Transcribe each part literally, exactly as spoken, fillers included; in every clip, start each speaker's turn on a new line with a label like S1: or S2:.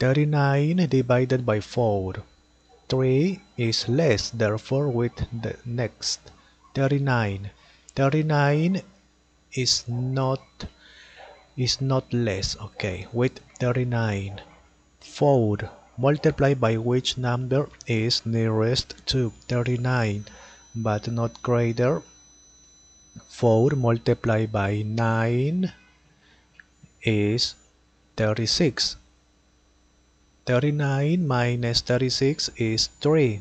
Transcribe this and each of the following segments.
S1: thirty-nine divided by four. three is less, therefore with the next. thirty-nine. thirty-nine is not is not less, okay, with thirty-nine. four multiplied by which number is nearest to thirty-nine but not greater. four multiplied by nine is thirty-six. thirty-nine minus thirty-six is three.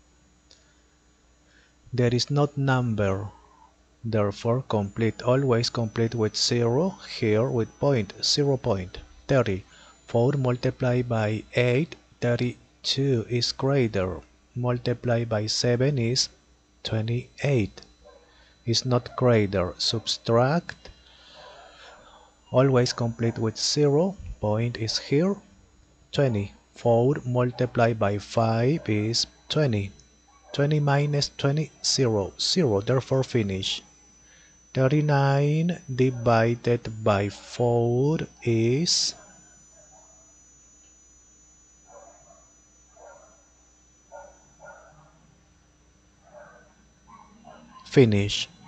S1: There is not number, therefore complete, always complete with zero, here with point, zero point. thirty. four multiplied by eight, thirty-two is greater. Multiplied by seven is twenty-eight. Is not greater. Subtract, always complete with zero, point is here, twenty. four multiplied by five is twenty. twenty minus twenty, zero. zero, therefore finish. thirty-nine divided by four is finish.